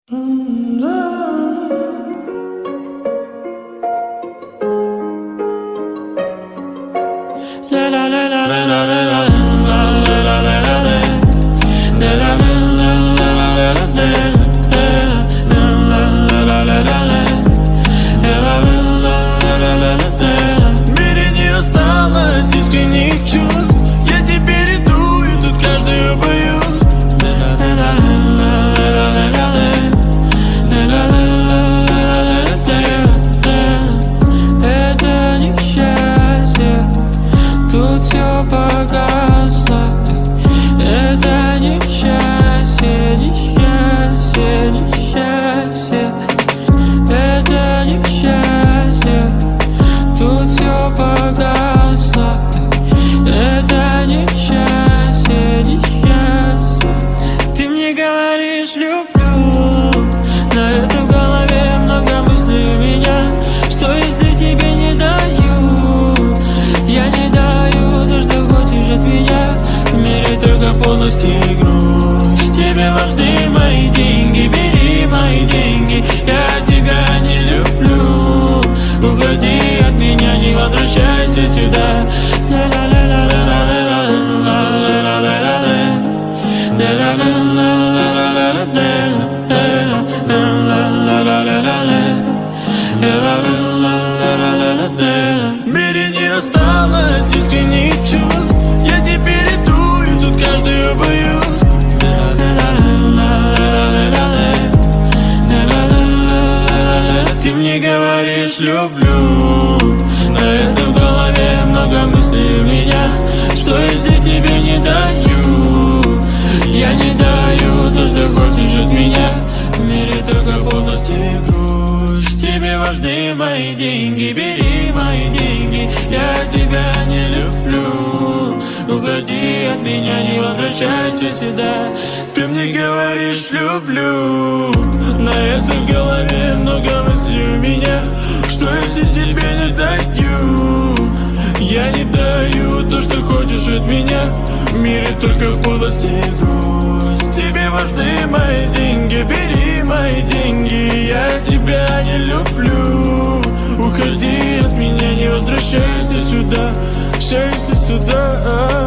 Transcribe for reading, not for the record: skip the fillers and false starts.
мире не осталось искренних чувств. Я теперь иду, и тут каждую боюсь. Это несчастье, тут все погасло. Это несчастье, несчастье, несчастье. Это несчастье, тут все погасло. Это несчастье, несчастье. Ты мне говоришь люблю, но это в голове много мыслей у меня. Что если тебе не даю? Я не даю то, что хочешь от меня. В мире только полностью и грусть. Тебе важны мои деньги, бери мои деньги. Я тебя не люблю. Уходи от меня, не возвращайся сюда. В мире не осталось искренних чувств. Я теперь иду, и тут каждую боюсь. Ты мне говоришь люблю, но это в голове много мыслей у меня. Что если тебе не даю? Я не даю то, что хочешь от меня. В мире только полностью и грусть. Тебе важны мои деньги, бери мои деньги. Я тебя не люблю. Уходи от меня, не возвращайся сюда. Ты мне говоришь люблю, на это в голове много мыслей у меня. Что если тебе не даю? Я не даю то, что хочешь от меня. В мире только подлость и грусть. Тебе важны мои деньги, бери мои деньги. Я тебя не люблю. Уходи от меня, не возвращайся сюда. Возвращайся сюда.